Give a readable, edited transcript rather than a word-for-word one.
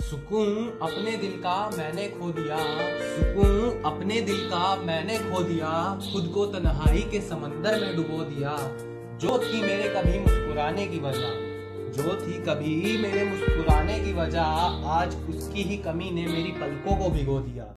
सुकून अपने दिल का मैंने खो दिया, सुकून अपने दिल का मैंने खो दिया, खुद को तन्हाई के समंदर में डुबो दिया। जो थी मेरे कभी मुस्कुराने की वजह, जो थी कभी मेरे मुस्कुराने की वजह, आज उसकी ही कमी ने मेरी पलकों को भिगो दिया।